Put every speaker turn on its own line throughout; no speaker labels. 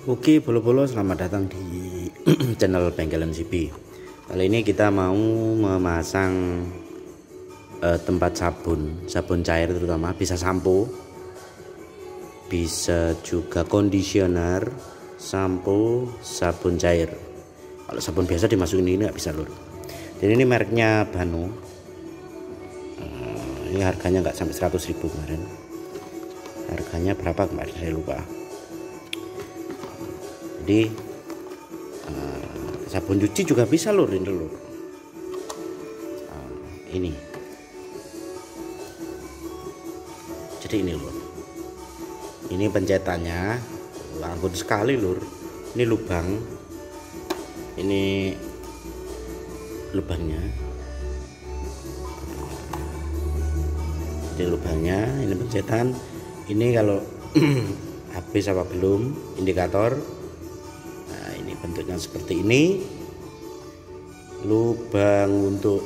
Oke bolo-bolo, selamat datang di channel Bengkel MCB. Kali ini kita mau memasang tempat sabun cair, terutama bisa sampo, bisa juga conditioner, sampo, sabun cair. Kalau sabun biasa dimasukin ini nggak bisa lur. Dan ini mereknya Bano. Ini harganya nggak sampai 100.000 kemarin. Harganya berapa kemarin saya lupa. Jadi sabun cuci juga bisa lur, ini lur. Ini jadi ini lur, ini pencetannya anggun sekali lur. Ini lubang, ini lubangnya, ini lubangnya, ini pencetan. Ini kalau habis apa belum, indikator. Bentuknya seperti ini, lubang untuk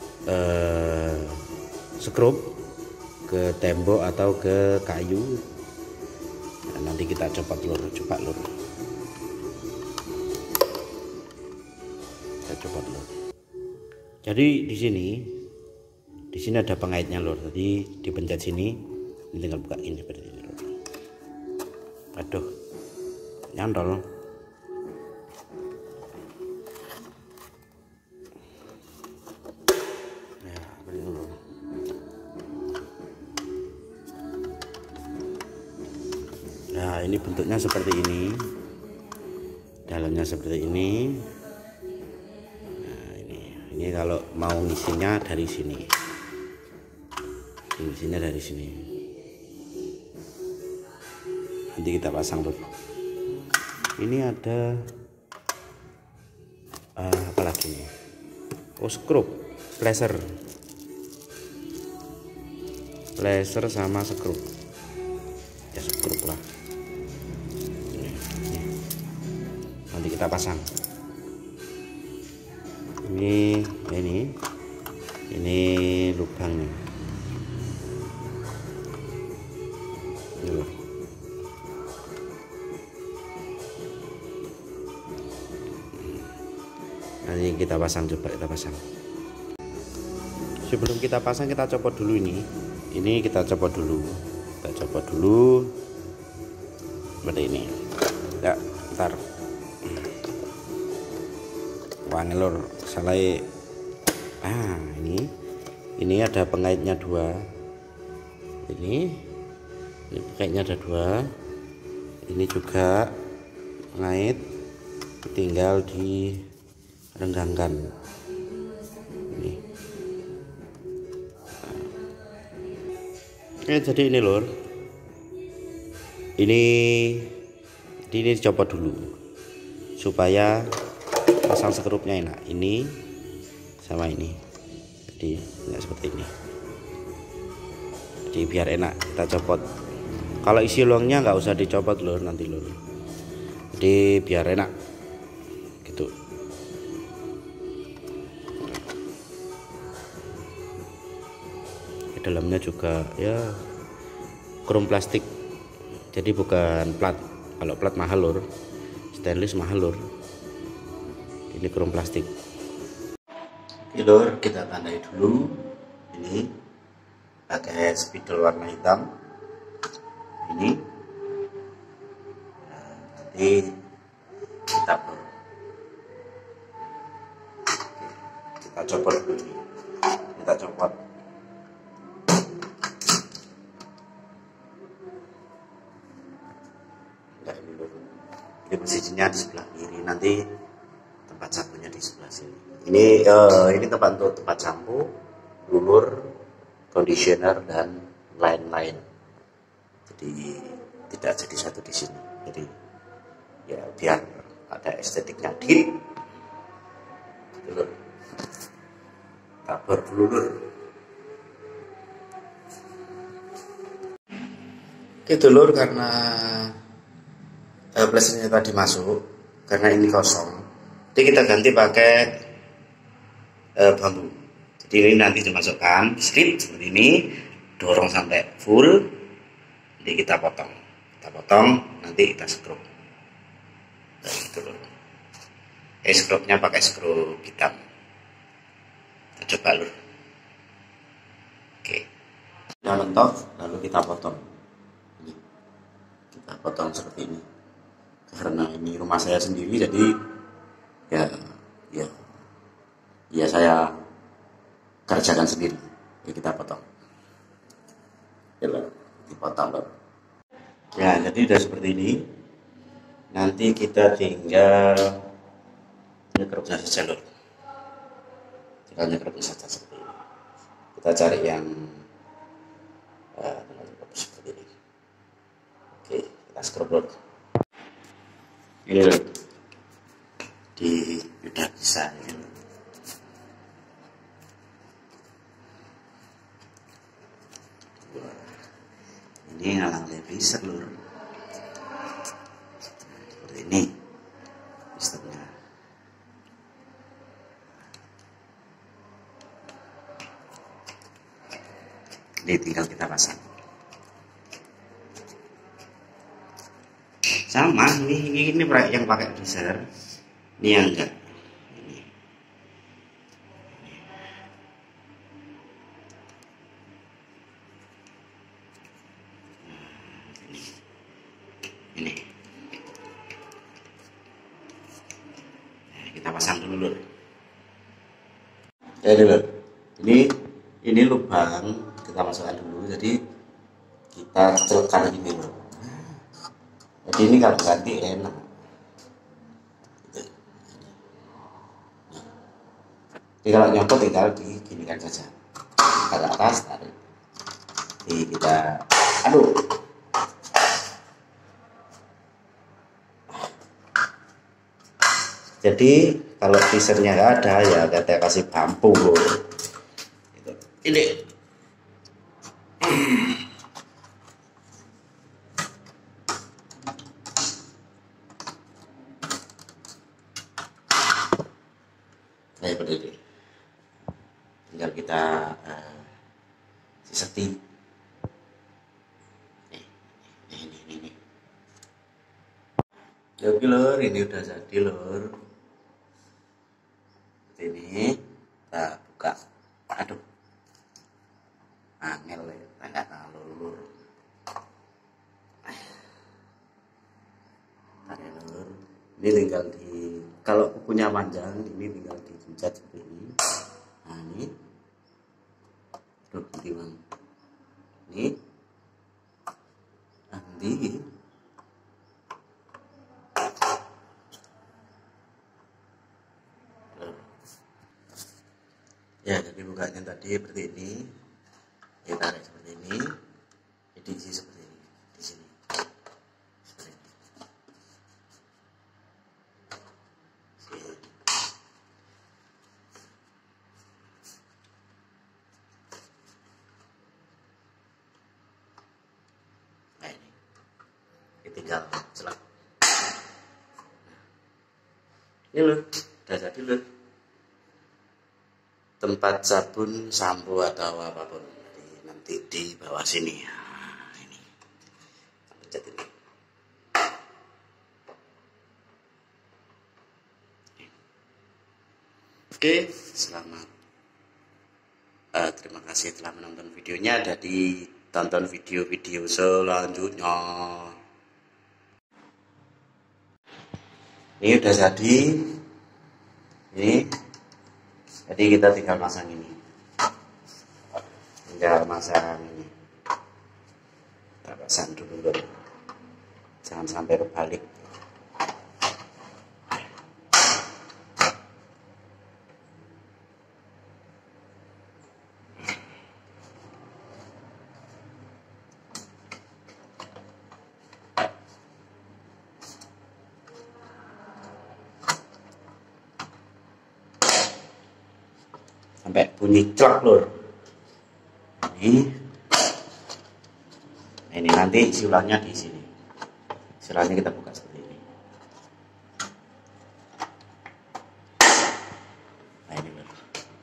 skrup ke tembok atau ke kayu. Nah, nanti kita coba lur, kita coba lur. Jadi di sini ada pengaitnya lur. Jadi dipencet sini, ini tinggal buka ini seperti ini lur. Aduh, nyantol. Nah, ini bentuknya seperti ini, dalamnya seperti ini. Nah, ini kalau mau ngisinya dari sini, ngisinya dari sini. Nanti kita pasang dulu. Ini ada apa lagi nih? Oh, skrup, laser sama skrup. Ya skrup lah. Nanti kita pasang ini lubangnya ini. Nanti kita pasang, coba kita pasang. Sebelum kita pasang, kita copot dulu ini kita copot dulu seperti ini ya. Ntar wangi lur, salah. Ini ada pengaitnya dua. Ini pengaitnya ada dua. Ini juga pengait, tinggal direnggangkan. Jadi ini lur, ini dicopot dulu supaya pasang skrupnya enak. Ini sama ini, jadi nggak seperti ini. Jadi biar enak kita copot. Kalau isi longnya nggak usah dicopot lur, nanti lur. Jadi biar enak gitu. Di dalamnya juga ya krom plastik, jadi bukan plat. Kalau plat mahal lur, stainless mahal lur. Ini krom plastik. Oke lur, kita tandai dulu. Ini pakai spidol warna hitam. Ini nanti kita copot dulu ini. Kita copot. Ini posisinya di sebelah kiri, nanti tempat sabunnya di sebelah sini. Ini tempat untuk tempat sampo, lulur, conditioner dan lain-lain. Jadi tidak jadi satu di sini. Jadi ya biar ada estetiknya dikit. Lur, tabur dulu lur. Gitu lur, karena plasternya tadi masuk, karena ini kosong, jadi kita ganti pakai bambu. Jadi ini nanti dimasukkan strip seperti ini, dorong sampai full, nanti kita potong, nanti kita skrup. Nah, gitu loh. Skrupnya pakai skrup hitam. Kita coba lur. Oke. Kita mentok, lalu kita potong. Ini. Kita potong seperti ini. Karena ini rumah saya sendiri, jadi ya saya kerjakan sendiri. Ya, kita potong. Ya, lur. Dipotong lur. Ya, jadi udah seperti ini. Nanti kita tinggal nyekrupnya saja lur. Tinggal nyekrupnya saja seperti ini. Kita cari yang seperti ini. Oke, kita skrup lur. Ini lur. Udah bisa ini lur. Ini ngalang levisor lur. Seperti ini sistemnya. Ini tinggal kita pasang. Sama ini yang pakai visor, ini yang enggak. Ini kita pasang dulu lur. Ya lur, ini lubang kita masukkan dulu, jadi kita celupkan gini lur. Jadi ini kalau ganti enak. Jadi kalau nyopot tinggal diginikan saja, kita ke atas tarik. Jadi kita aduh. Jadi kalau visornya nggak ada ya kita kasih bambu. Ini seperti ini. Tinggal kita setting. Ini. Oke lur, ini udah jadi lur. Ini kita buka. Aduh, angel ya, nggak tahu lur. Tarik lur. Ini tinggal kalau kukunya panjang, ini tinggal dipencet seperti ini. Nah ini, aduh nanti bang, ini, nanti. Ya, jadi bukanya tadi seperti ini. Kita tarik seperti ini. Jadi diisi seperti ini. Di sini. Seperti ini. Nah ini. Ini tinggal celak. Ini loh, udah jadi loh. Tempat sabun, sampo atau apapun nanti di bawah sini. Nah, ini pencet ini. Oke, selamat. Terima kasih telah menonton videonya. Jadi tonton video-video selanjutnya. Ini udah jadi. Ini. Jadi kita tinggal pasang ini. Tinggal pasang ini. Kita pasang dulu. Jangan sampai kebalik. Sampai bunyi clok lur. Ini nanti siulannya di sini. Siulannya kita buka seperti ini. Nah ini lur.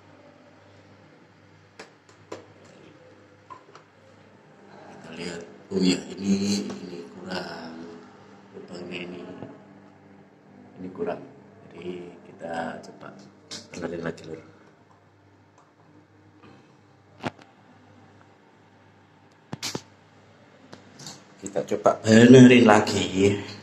Kita lihat. Oh ya ini kurang lubangnya ini. kurang. Jadi kita coba benerin lagi lur. Kita coba benerin lagi.